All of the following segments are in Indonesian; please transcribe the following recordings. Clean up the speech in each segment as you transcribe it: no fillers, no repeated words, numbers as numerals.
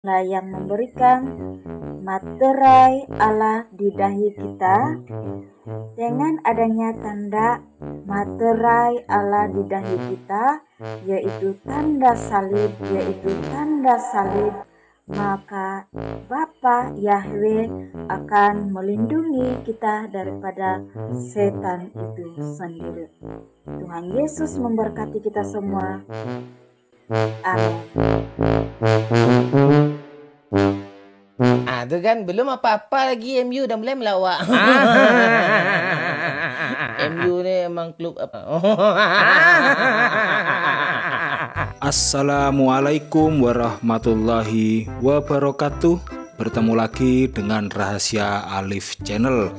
lah yang memberikan materai Allah di dahi kita. Dengan adanya tanda materai Allah di dahi kita, yaitu tanda salib, maka Bapa Yahweh akan melindungi kita daripada setan itu sendiri. Tuhan Yesus memberkati kita semua. Amin. Itu kan belum apa-apa lagi MU dah mulai melawak. MU ni emang klub apa? Assalamualaikum warahmatullahi wabarakatuh. Bertemu lagi dengan Rahasia Alif Channel.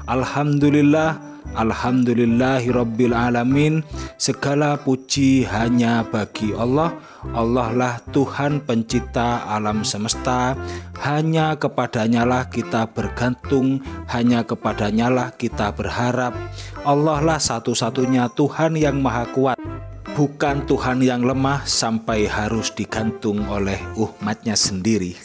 Alhamdulillahirabbil alamin. Segala puji hanya bagi Allah. Allah lah Tuhan pencipta alam semesta. Hanya kepadanya lah kita bergantung, hanya kepadanya lah kita berharap. Allah lah satu-satunya Tuhan yang maha kuat, bukan Tuhan yang lemah sampai harus digantung oleh umatnya sendiri.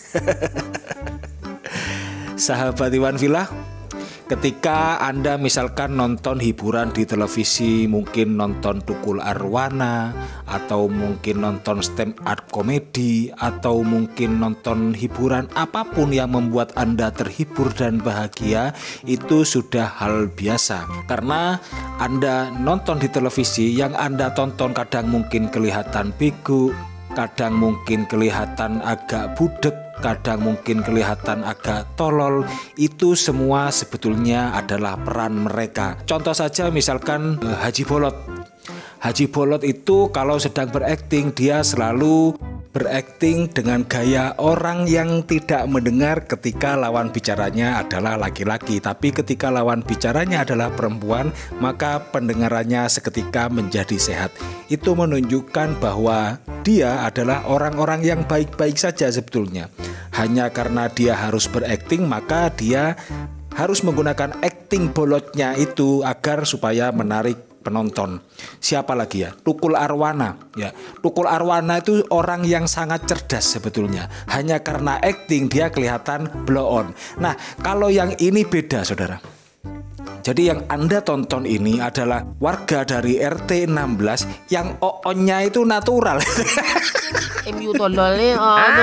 Sahabat Iwan Villa, ketika Anda misalkan nonton hiburan di televisi, mungkin nonton Tukul Arwana, atau mungkin nonton stand up komedi, atau mungkin nonton hiburan apapun yang membuat Anda terhibur dan bahagia, itu sudah hal biasa. Karena Anda nonton di televisi, yang Anda tonton kadang mungkin kelihatan bego, kadang mungkin kelihatan agak budek, kadang mungkin kelihatan agak tolol. Itu semua sebetulnya adalah peran mereka. Contoh saja misalkan Haji Bolot. Haji Bolot itu kalau sedang berakting, dia selalu berakting dengan gaya orang yang tidak mendengar ketika lawan bicaranya adalah laki-laki. Tapi ketika lawan bicaranya adalah perempuan, maka pendengarannya seketika menjadi sehat. Itu menunjukkan bahwa dia adalah orang-orang yang baik-baik saja sebetulnya. Hanya karena dia harus berakting, maka dia harus menggunakan acting bolotnya itu agar supaya menarik penonton. Siapa lagi ya? Tukul Arwana. Ya, Tukul Arwana itu orang yang sangat cerdas sebetulnya. Hanya karena acting dia kelihatan blow on. Nah, kalau yang ini beda, saudara. Jadi yang Anda tonton ini adalah warga dari RT 16 yang OON-nya itu natural. MU tolol ni.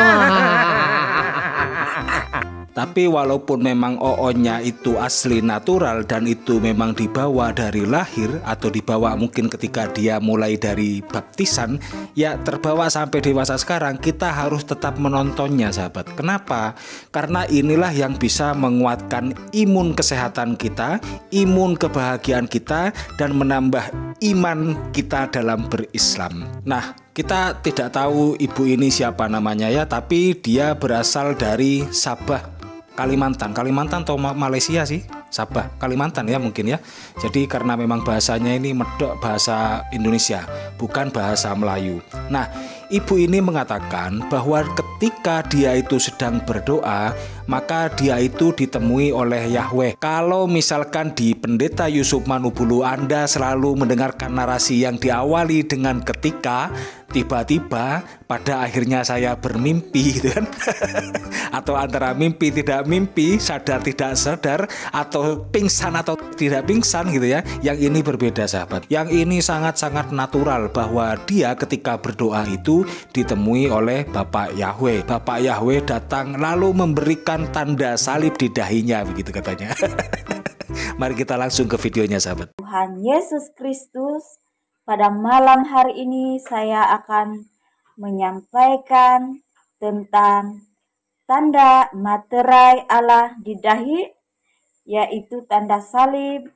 Tapi walaupun memang OON-nya itu asli natural dan itu memang dibawa dari lahir atau dibawa mungkin ketika dia mulai dari baptisan, ya terbawa sampai dewasa sekarang, kita harus tetap menontonnya, sahabat. Kenapa? Karena inilah yang bisa menguatkan imun kesehatan kita, imun kebahagiaan kita, dan menambah iman kita dalam berislam. Nah, kita tidak tahu ibu ini siapa namanya ya, tapi dia berasal dari Sabah, Kalimantan atau Malaysia sih, Sabah, Kalimantan ya mungkin ya. Jadi karena memang bahasanya ini medok bahasa Indonesia, bukan bahasa Melayu. Nah, ibu ini mengatakan bahwa ketika dia itu sedang berdoa, maka dia itu ditemui oleh Yahweh. Kalau misalkan di Pendeta Yusuf Manubulu Anda selalu mendengarkan narasi yang diawali dengan ketika, tiba-tiba pada akhirnya saya bermimpi gitu kan. Atau antara mimpi tidak mimpi, sadar tidak sadar, atau pingsan atau tidak pingsan gitu ya. Yang ini berbeda, sahabat. Yang ini sangat-sangat natural bahwa dia ketika berdoa itu ditemui oleh Bapak Yahweh. Bapak Yahweh datang lalu memberikan tanda salib di dahinya, begitu katanya. Mari kita langsung ke videonya, sahabat. Tuhan Yesus Kristus, pada malam hari ini saya akan menyampaikan tentang tanda materai Allah di dahi, yaitu tanda salib.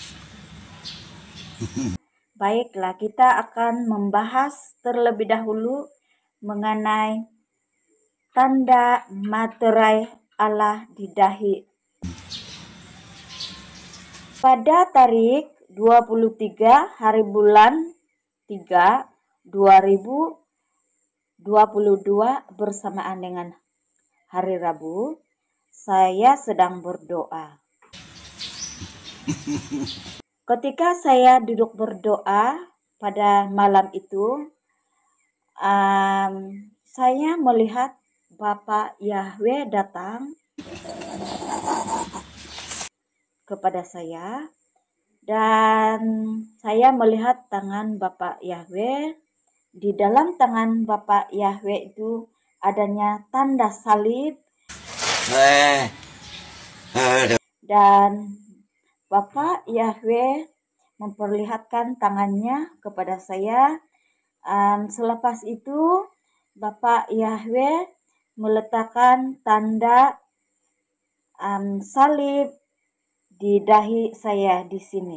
Baiklah, kita akan membahas terlebih dahulu mengenai tanda materai Allah di dahi. Pada tarikh 23 hari bulan 3 2022 bersamaan dengan hari Rabu, saya sedang berdoa. Ketika saya duduk berdoa pada malam itu, saya melihat Bapak Yahweh datang kepada saya dan saya melihat tangan Bapak Yahweh. Di dalam tangan Bapak Yahweh itu adanya tanda salib dan Bapak Yahweh memperlihatkan tangannya kepada saya. Selepas itu Bapak Yahweh meletakkan tanda salib di dahi saya di sini.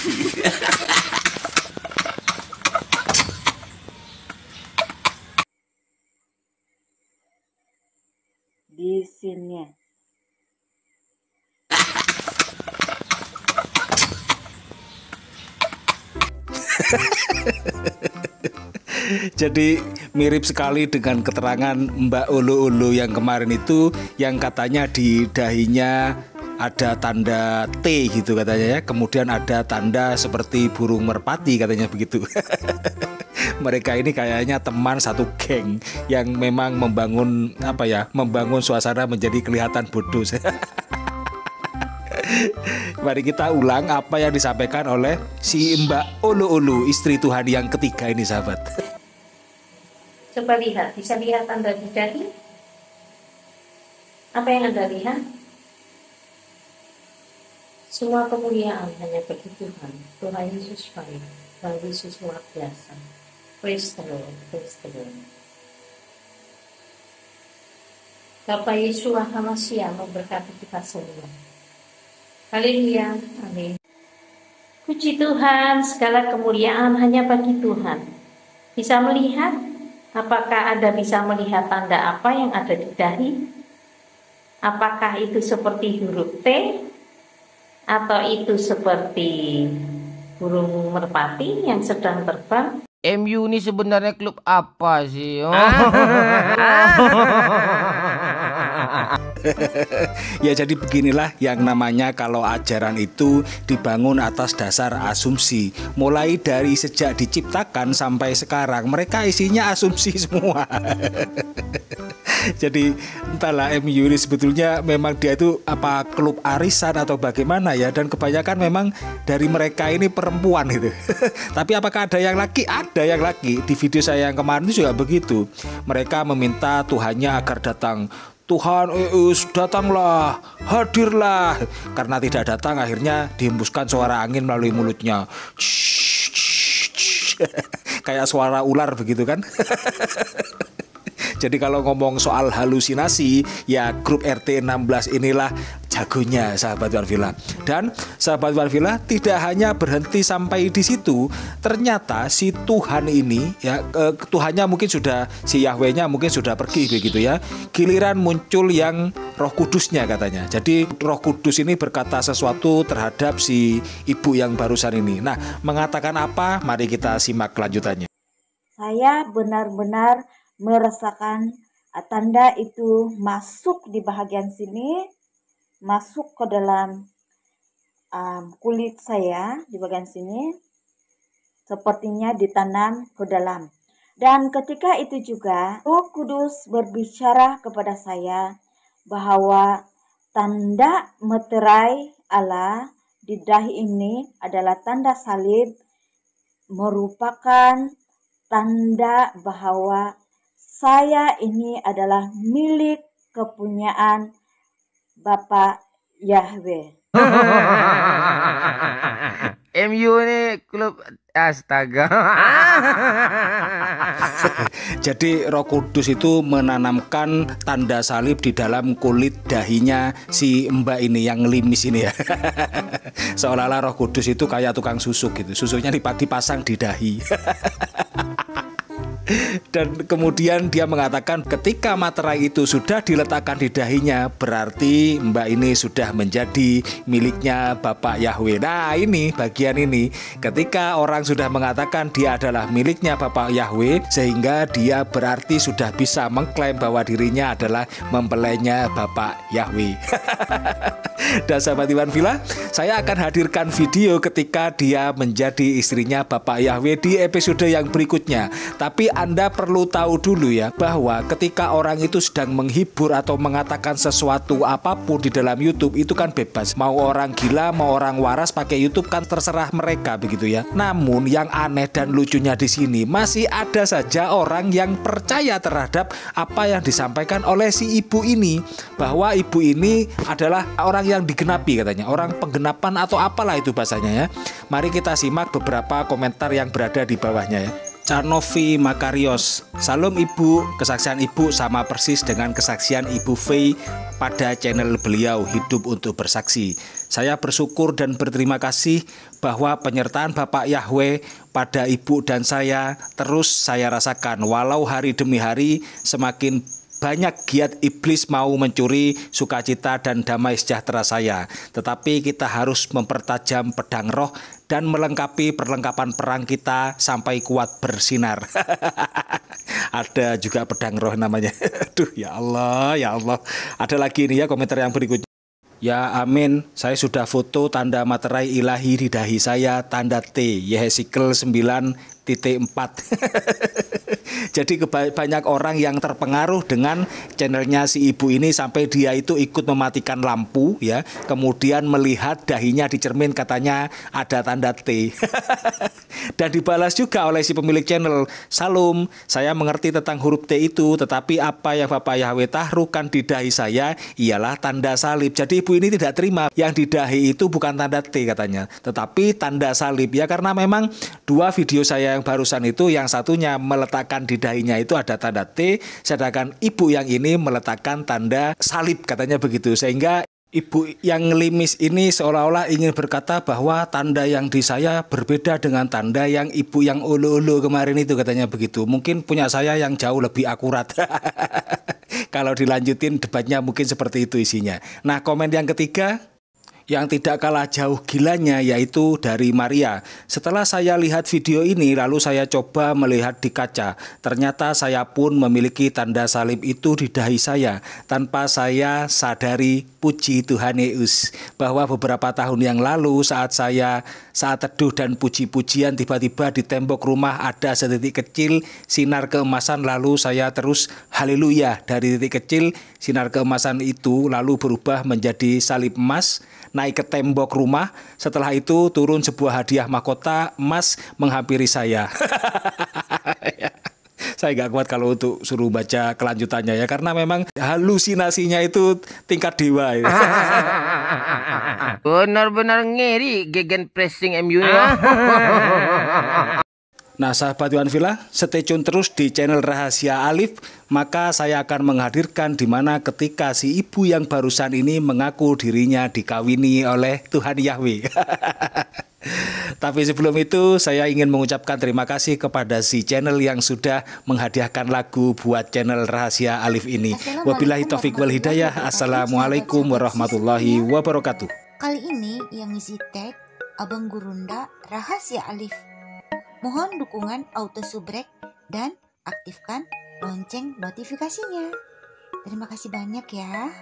Di sini. Jadi mirip sekali dengan keterangan Mbak Ulu-Ulu yang kemarin itu, yang katanya di dahinya ada tanda T gitu katanya ya. Kemudian ada tanda seperti burung merpati katanya begitu. Mereka ini kayaknya teman satu geng yang memang membangun membangun suasana menjadi kelihatan bodoh. Mari kita ulang apa yang disampaikan oleh si Mbak Ulu-Ulu, istri Tuhan yang ketiga ini, sahabat. Coba lihat, bisa lihat tanda di dahi? Apa yang Anda lihat? Semua kemuliaan hanya bagi Tuhan. Tuhan Yesus baik, Tuhan Yesus luar biasa. Praise the Lord, praise the Lord. Bapak Yesus Maha memberkati kita semua. Haleluya, amin. Puji Tuhan, segala kemuliaan hanya bagi Tuhan. Bisa melihat? Apakah Anda bisa melihat tanda apa yang ada di dahi? Apakah itu seperti huruf T? Atau itu seperti burung merpati yang sedang terbang? MU ini sebenarnya klub apa sih? Ya jadi beginilah yang namanya kalau ajaran itu dibangun atas dasar asumsi. Mulai dari sejak diciptakan sampai sekarang mereka isinya asumsi semua. Jadi entahlah MU ini sebetulnya memang dia itu apa klub arisan atau bagaimana ya. Dan kebanyakan memang dari mereka ini perempuan gitu. Tapi apakah ada yang laki? Ada yang laki. Di video saya yang kemarin itu juga begitu. Mereka meminta Tuhannya agar datang. Tuhan, datanglah, hadirlah. Karena tidak datang akhirnya dihembuskan suara angin melalui mulutnya. Kayak suara ular begitu kan. Jadi kalau ngomong soal halusinasi, ya grup RT 16 inilah jagonya, sahabat One Villa. Dan sahabat One Villa tidak hanya berhenti sampai di situ. Ternyata si Tuhan ini, ya Tuhannya mungkin sudah, si Yahwehnya mungkin sudah pergi begitu ya. Giliran muncul yang Roh Kudusnya katanya. Jadi Roh Kudus ini berkata sesuatu terhadap si ibu yang barusan ini. Nah, mengatakan apa? Mari kita simak kelanjutannya. Saya benar-benar merasakan tanda itu masuk di bagian sini, masuk ke dalam kulit saya di bagian sini, sepertinya ditanam ke dalam. Dan ketika itu juga Roh Kudus berbicara kepada saya bahwa tanda meterai Allah di dahi ini adalah tanda salib, merupakan tanda bahwa saya ini adalah milik kepunyaan Bapak Yahweh. MU ini klub astaga. Jadi Roh Kudus itu menanamkan tanda salib di dalam kulit dahinya si Mbak ini yang limis ini ya. Seolah-olah Roh Kudus itu kayak tukang susuk gitu. Susuknya dipasang di dahi. Dan kemudian dia mengatakan ketika materai itu sudah diletakkan di dahinya, berarti Mbak ini sudah menjadi miliknya Bapak Yahweh. Nah ini bagian ini, ketika orang sudah mengatakan dia adalah miliknya Bapak Yahweh, sehingga dia berarti sudah bisa mengklaim bahwa dirinya adalah mempelainya Bapak Yahweh. Dan sahabat One Villa, saya akan hadirkan video ketika dia menjadi istrinya Bapak Yahweh di episode yang berikutnya. Tapi Anda perlu tahu dulu ya, bahwa ketika orang itu sedang menghibur atau mengatakan sesuatu apapun di dalam YouTube itu kan bebas. Mau orang gila, mau orang waras pakai YouTube kan terserah mereka begitu ya. Namun yang aneh dan lucunya di sini masih ada saja orang yang percaya terhadap apa yang disampaikan oleh si ibu ini, bahwa ibu ini adalah orang yang digenapi katanya, orang penggenapan atau apalah itu bahasanya ya. Mari kita simak beberapa komentar yang berada di bawahnya ya. Carnovi Makarios, salam ibu, kesaksian ibu sama persis dengan kesaksian ibu Faye pada channel beliau Hidup untuk Bersaksi. Saya bersyukur dan berterima kasih bahwa penyertaan Bapak Yahweh pada ibu dan saya terus saya rasakan, walau hari demi hari semakin banyak giat iblis mau mencuri sukacita dan damai sejahtera saya. Tetapi kita harus mempertajam pedang roh dan melengkapi perlengkapan perang kita sampai kuat bersinar. Ada juga pedang roh namanya. Aduh ya Allah, ya Allah. Ada lagi nih ya komentar yang berikutnya. Ya amin, saya sudah foto tanda materai ilahi di dahi saya, tanda T, Yehezkiel 9:4. Jadi banyak orang yang terpengaruh dengan channelnya si ibu ini sampai dia itu ikut mematikan lampu ya, kemudian melihat dahinya di cermin katanya ada tanda T. Dan dibalas juga oleh si pemilik channel, "Salam, saya mengerti tentang huruf T itu, tetapi apa yang Bapak Yahweh taruhkan di dahi saya ialah tanda salib." Jadi ibu ini tidak terima yang di dahi itu bukan tanda T katanya, tetapi tanda salib ya, karena memang dua video saya yang barusan itu, yang satunya meletakkan di dahinya itu ada tanda T, sedangkan ibu yang ini meletakkan tanda salib katanya begitu, sehingga ibu yang ngelimis ini seolah-olah ingin berkata bahwa tanda yang di saya berbeda dengan tanda yang ibu yang ulu-ulu kemarin itu katanya begitu. Mungkin punya saya yang jauh lebih akurat. Kalau dilanjutin debatnya mungkin seperti itu isinya. Nah, komen yang ketiga yang tidak kalah jauh gilanya yaitu dari Maria. Setelah saya lihat video ini lalu saya coba melihat di kaca. Ternyata saya pun memiliki tanda salib itu di dahi saya tanpa saya sadari. Puji Tuhan Yesus, bahwa beberapa tahun yang lalu saat teduh dan puji-pujian tiba-tiba di tembok rumah ada setitik kecil sinar keemasan, lalu saya terus haleluya, dari titik kecil sinar keemasan itu lalu berubah menjadi salib emas naik ke tembok rumah. Setelah itu turun sebuah hadiah mahkota emas menghampiri saya. Saya nggak kuat kalau untuk suruh baca kelanjutannya ya, karena memang halusinasinya itu tingkat dewa ya. Benar-benar ngeri gegen pressing MU ya. Nah sahabat Iwan Villa, stay tune terus di channel Rahasia Alif, maka saya akan menghadirkan dimana ketika si ibu yang barusan ini mengaku dirinya dikawini oleh Tuhan Yahweh. Tapi sebelum itu saya ingin mengucapkan terima kasih kepada si channel yang sudah menghadiahkan lagu buat channel Rahasia Alif ini. Wabillahi taufiq wal hidayah. Assalamualaikum warahmatullahi wabarakatuh. Kali ini yang ngisi tag Abang Gurunda Rahasia Alif. Mohon dukungan auto subrek dan aktifkan lonceng notifikasinya. Terima kasih banyak ya.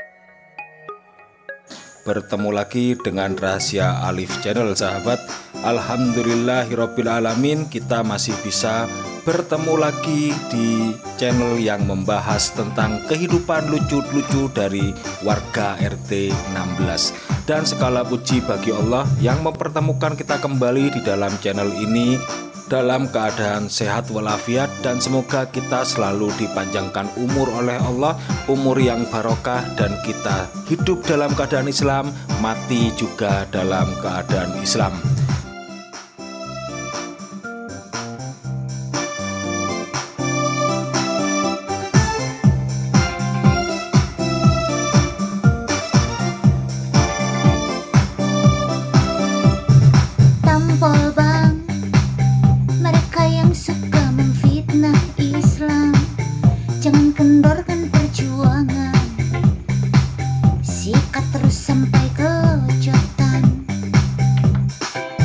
Bertemu lagi dengan Rahasia Alif Channel sahabat. Alhamdulillahirabbil alamin, kita masih bisa bertemu lagi di channel yang membahas tentang kehidupan lucu-lucu dari warga RT 16. Dan segala puji bagi Allah yang mempertemukan kita kembali di dalam channel ini dalam keadaan sehat walafiat, dan semoga kita selalu dipanjangkan umur oleh Allah, umur yang barokah, dan kita hidup dalam keadaan Islam, mati juga dalam keadaan Islam. Tampol bang, mereka yang suka memfitnah Islam, jangan kendorkan perjuangan, sikat terus sampai kecotan.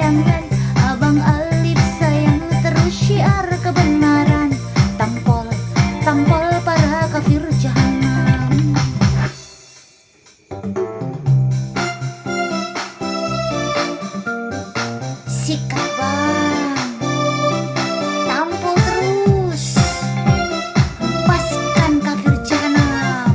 gentayangan. Abang Alif sayang terus syiar kebenaran. Tampol, tampol para kafir jahanam. Sikat bang, tampol terus, pastikan kafir jahanam.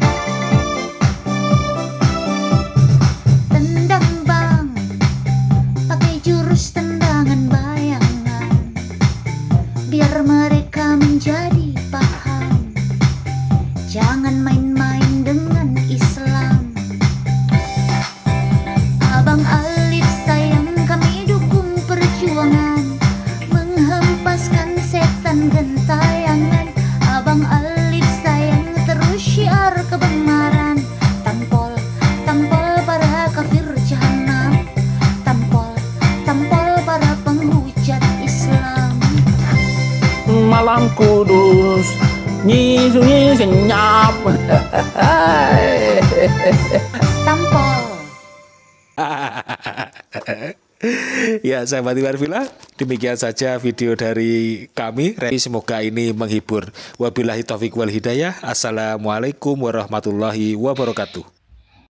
Tendang bang, pakai jurus tendangan bayangan, biar mereka menjadi paham. Jangan main-main dengan Islam. Abang Alif sayang kami dukung perjuangan, menghempaskan setan gentayangan. Abang Alif sayang terus syiar kebenaran. Tampol, tampol para kafir jahanam. Tampol, tampol para penghujat Islam. Malam Kudus sunyi senyap. Tampol. Ya, sahabat Iwan Villa, demikian saja video dari kami. Semoga ini menghibur. Wabillahi taufiq wal hidayah. Assalamualaikum warahmatullahi wabarakatuh.